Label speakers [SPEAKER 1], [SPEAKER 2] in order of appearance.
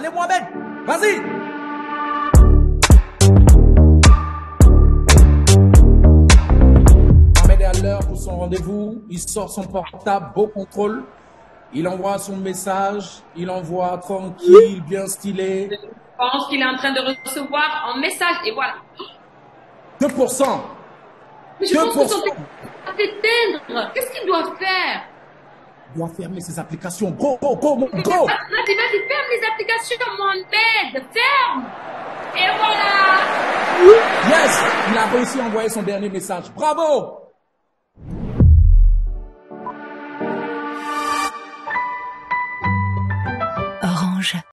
[SPEAKER 1] Allez, Mohamed, vas-y. Mohamed est à l'heure pour son rendez-vous. Il sort son portable, beau contrôle. Il envoie son message. Il envoie tranquille, bien stylé.
[SPEAKER 2] Je pense qu'il est en train de recevoir un message et voilà.
[SPEAKER 1] 2%.
[SPEAKER 2] Mais je pense que son
[SPEAKER 1] 2%.
[SPEAKER 2] téléphone va s'éteindre. Qu'est-ce qu'il doit faire?
[SPEAKER 1] Il doit fermer ses applications. Go, go, go, go.
[SPEAKER 2] Vas-y, ferme les applications, Mohamed. Ferme. Et voilà.
[SPEAKER 1] Yes, il a réussi à envoyer son dernier message. Bravo.
[SPEAKER 3] Orange.